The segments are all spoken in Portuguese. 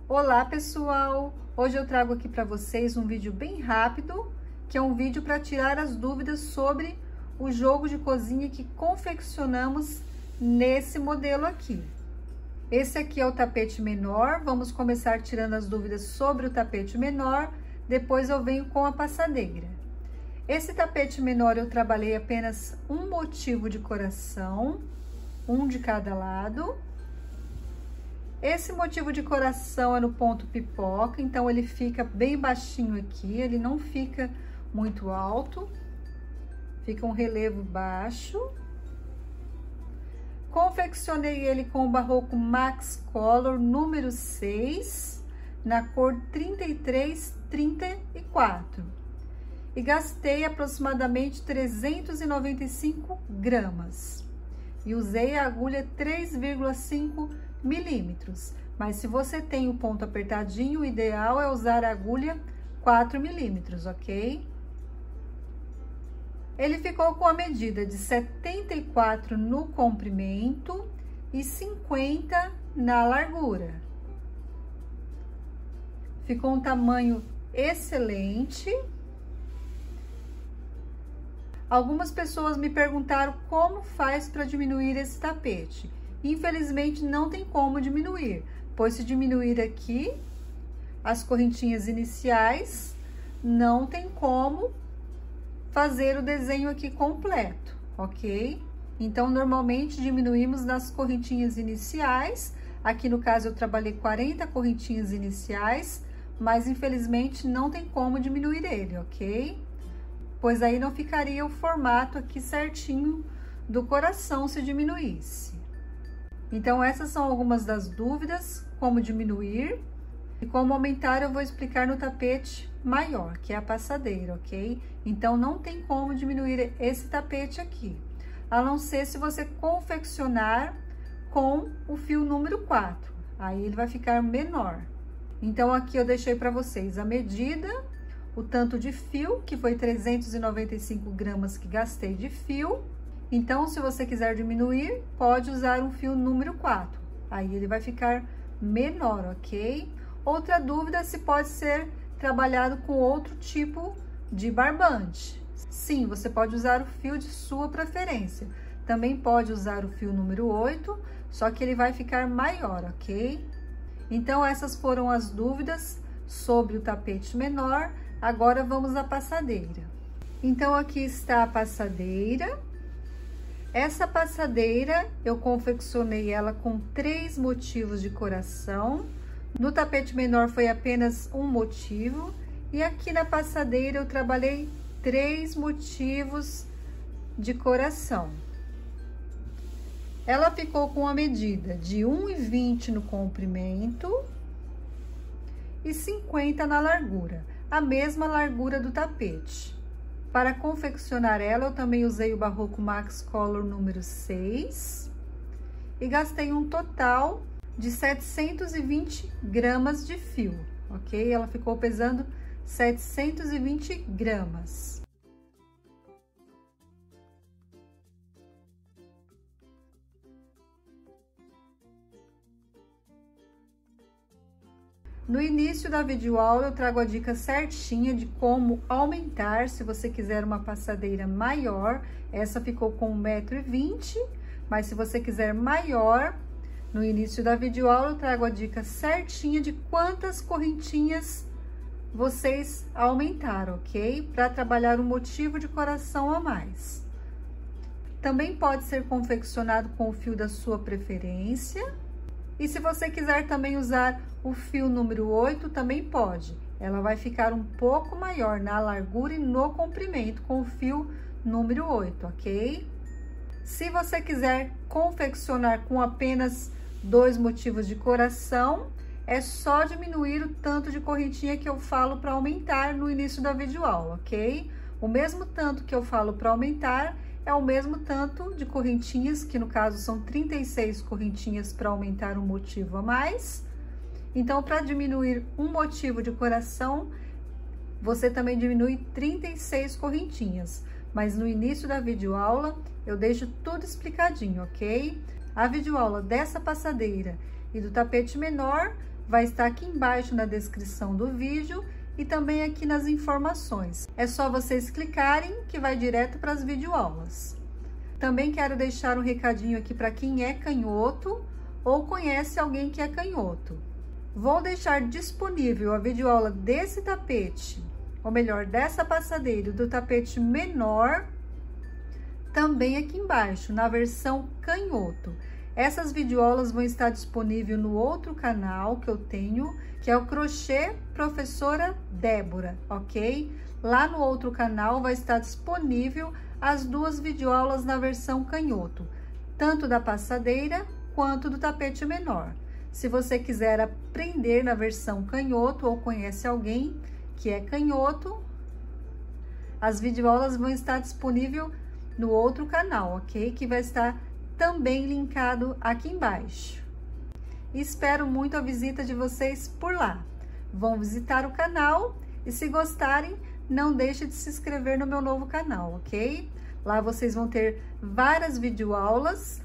Olá pessoal, hoje eu trago aqui para vocês um vídeo bem rápido, que é um vídeo para tirar as dúvidas sobre o jogo de cozinha que confeccionamos nesse modelo aqui. Esse aqui é o tapete menor, vamos começar tirando as dúvidas sobre o tapete menor, depois eu venho com a passadeira. Esse tapete menor eu trabalhei apenas um motivo de coração, um de cada lado. Esse motivo de coração é no ponto pipoca, então ele fica bem baixinho aqui, ele não fica muito alto, fica um relevo baixo. Confeccionei ele com o Barroco Max Color número 6, na cor 3334. E gastei aproximadamente 395 gramas. E usei a agulha 3,5 milímetros, mas se você tem o ponto apertadinho, o ideal é usar a agulha 4 milímetros, ok? Ele ficou com a medida de 74 no comprimento e 50 na largura. Ficou um tamanho excelente. Algumas pessoas me perguntaram como faz para diminuir esse tapete. Infelizmente, não tem como diminuir, pois se diminuir aqui as correntinhas iniciais, não tem como fazer o desenho aqui completo, ok? Então, normalmente diminuímos nas correntinhas iniciais. Aqui no caso eu trabalhei 40 correntinhas iniciais, mas infelizmente não tem como diminuir ele, ok? Pois aí não ficaria o formato aqui certinho do coração se diminuísse. Então, essas são algumas das dúvidas, como diminuir e como aumentar eu vou explicar no tapete maior, que é a passadeira, ok? Então, não tem como diminuir esse tapete aqui, a não ser se você confeccionar com o fio número 4, aí ele vai ficar menor. Então, aqui eu deixei para vocês a medida, o tanto de fio, que foi 395 gramas que gastei de fio. Então, se você quiser diminuir, pode usar um fio número 4. Aí, ele vai ficar menor, ok? Outra dúvida, se pode ser trabalhado com outro tipo de barbante. Sim, você pode usar o fio de sua preferência. Também pode usar o fio número 8, só que ele vai ficar maior, ok? Então, essas foram as dúvidas sobre o tapete menor. Agora, vamos à passadeira. Então, aqui está a passadeira. Essa passadeira, eu confeccionei ela com 3 motivos de coração. No tapete menor foi apenas um motivo. E aqui na passadeira eu trabalhei 3 motivos de coração. Ela ficou com a medida de 1,20 no comprimento e 50 na largura, a mesma largura do tapete. Para confeccionar ela, eu também usei o Barroco Max Color número 6 e gastei um total de 720 gramas de fio, ok? Ela ficou pesando 720 gramas. No início da videoaula, eu trago a dica certinha de como aumentar, se você quiser uma passadeira maior. Essa ficou com 1,20 m, mas se você quiser maior, no início da videoaula, eu trago a dica certinha de quantas correntinhas vocês aumentaram, ok? Para trabalhar um motivo de coração a mais. Também pode ser confeccionado com o fio da sua preferência. E se você quiser também usar o fio número 8, também pode. Ela vai ficar um pouco maior na largura e no comprimento com o fio número 8, ok? Se você quiser confeccionar com apenas 2 motivos de coração, é só diminuir o tanto de correntinha que eu falo para aumentar no início da videoaula, ok? O mesmo tanto que eu falo para aumentar é o mesmo tanto de correntinhas, que no caso são 36 correntinhas para aumentar um motivo a mais. Então, para diminuir um motivo de coração, você também diminui 36 correntinhas. Mas no início da videoaula, eu deixo tudo explicadinho, ok? A videoaula dessa passadeira e do tapete menor vai estar aqui embaixo na descrição do vídeo e também aqui nas informações. É só vocês clicarem que vai direto para as videoaulas. Também quero deixar um recadinho aqui para quem é canhoto ou conhece alguém que é canhoto. Vou deixar disponível a videoaula desse tapete, ou melhor, dessa passadeira do tapete menor, também aqui embaixo, na versão canhoto. Essas videoaulas vão estar disponíveis no outro canal que eu tenho, que é o Crochê Professora Débora, ok? Lá no outro canal vai estar disponível as duas videoaulas na versão canhoto, tanto da passadeira quanto do tapete menor. Se você quiser aprender na versão canhoto ou conhece alguém que é canhoto, as videoaulas vão estar disponíveis no outro canal, ok? Que vai estar também linkado aqui embaixo. Espero muito a visita de vocês por lá. Vão visitar o canal e se gostarem, não deixe de se inscrever no meu novo canal, ok? Lá vocês vão ter várias videoaulas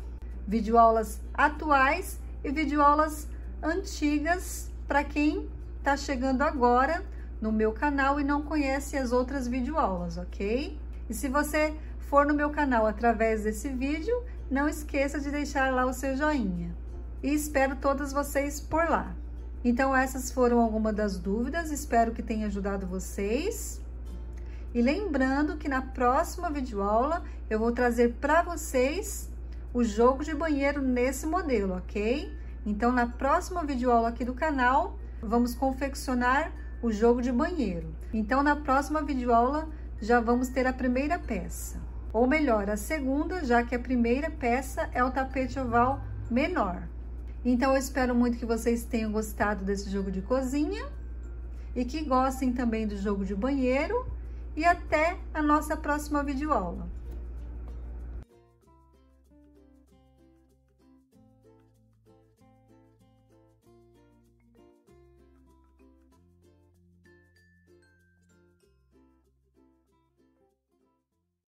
atuais e videoaulas antigas para quem está chegando agora no meu canal e não conhece as outras videoaulas, ok? E se você for no meu canal através desse vídeo, não esqueça de deixar lá o seu joinha. E espero todas vocês por lá. Então, essas foram algumas das dúvidas, espero que tenha ajudado vocês. E lembrando que na próxima videoaula eu vou trazer para vocês o jogo de banheiro nesse modelo, ok? Então, na próxima videoaula aqui do canal, vamos confeccionar o jogo de banheiro. Então, na próxima videoaula já vamos ter a primeira peça. Ou melhor, a segunda, já que a primeira peça é o tapete oval menor. Então, eu espero muito que vocês tenham gostado desse jogo de cozinha e que gostem também do jogo de banheiro. E até a nossa próxima videoaula.